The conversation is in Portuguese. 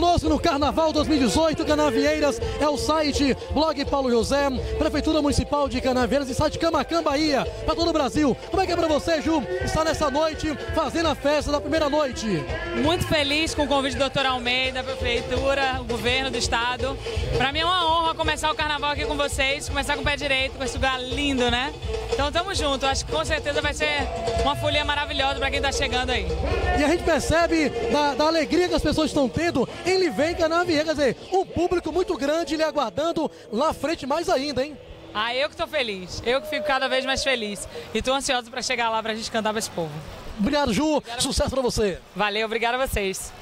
conosco no Carnaval 2018, Canavieiras, é o site Blog Paulo José, Prefeitura Municipal de Canavieiras e site Camacan Bahia, para todo o Brasil. Como é que é para você, Ju, estar nessa noite, fazendo a festa da primeira noite? Muito feliz com o convite do Dr. Almeida, a Prefeitura, o Governo do Estado. Para mim é uma honra começar o Carnaval aqui com vocês, começar com o pé direito, com esse lugar lindo, né? Então tamo junto, acho que com certeza vai ser uma folia maravilhosa para quem tá chegando aí. E a gente percebe da alegria que as pessoas estão tendo em Livém, Canavieiras, quer dizer, um público muito grande lhe aguardando lá à frente mais ainda, hein? Ah, eu que tô feliz, eu que fico cada vez mais feliz e tô ansiosa para chegar lá pra gente cantar pra esse povo. Obrigado, Ju, sucesso para você. Valeu, obrigado a vocês.